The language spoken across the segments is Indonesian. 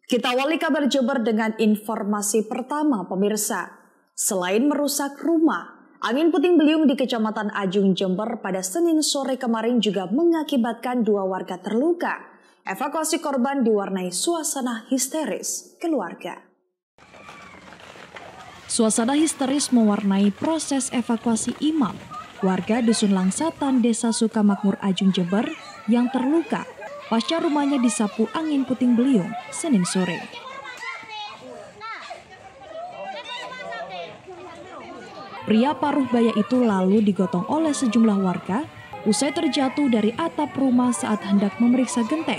Kita awali kabar Jember dengan informasi pertama pemirsa. Selain merusak rumah, angin puting beliung di Kecamatan Ajung Jember pada Senin sore kemarin juga mengakibatkan 2 warga terluka. Evakuasi korban diwarnai suasana histeris keluarga. Suasana histeris mewarnai proses evakuasi Imam, warga Dusun Langsatan, Desa Sukamakmur, Ajung Jember yang terluka pasca rumahnya disapu angin puting beliung Senin sore. Pria paruh baya itu lalu digotong oleh sejumlah warga usai terjatuh dari atap rumah saat hendak memeriksa genteng.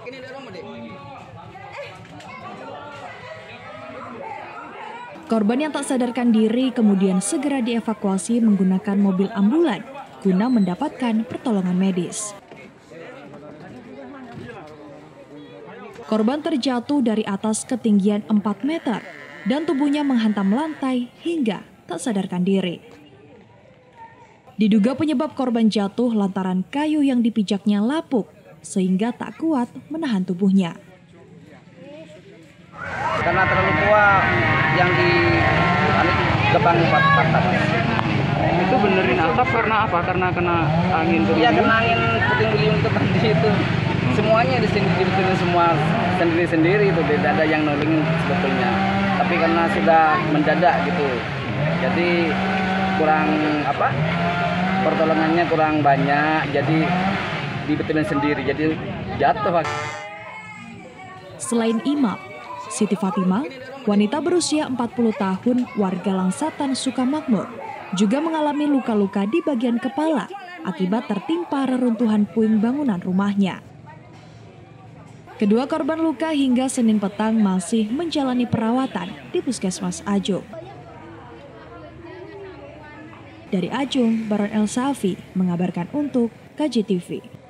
Korban yang tak sadarkan diri kemudian segera dievakuasi menggunakan mobil ambulan guna mendapatkan pertolongan medis. Korban terjatuh dari atas ketinggian 4 meter dan tubuhnya menghantam lantai hingga tak sadarkan diri. Diduga penyebab korban jatuh lantaran kayu yang dipijaknya lapuk sehingga tak kuat menahan tubuhnya. Karena terlalu tua yang di depan patah. Itu benerin atap karena apa? Karena kena angin puting beliung? Iya, kena angin puting beliung itu tadi itu. Semuanya di sini dibetulin semua sendiri-sendiri itu, tidak ada yang nolongin sebetulnya. Tapi karena sudah mendadak gitu, jadi kurang pertolongannya kurang banyak, jadi dibetulin sendiri, jadi jatuh. Selain Imam, Siti Fatimah, wanita berusia 40 tahun warga Langsatan Sukamakmur, juga mengalami luka-luka di bagian kepala akibat tertimpa reruntuhan puing bangunan rumahnya. Kedua korban luka hingga Senin petang masih menjalani perawatan di Puskesmas Ajung. Dari Ajung, Baron El Safi mengabarkan untuk KJTV.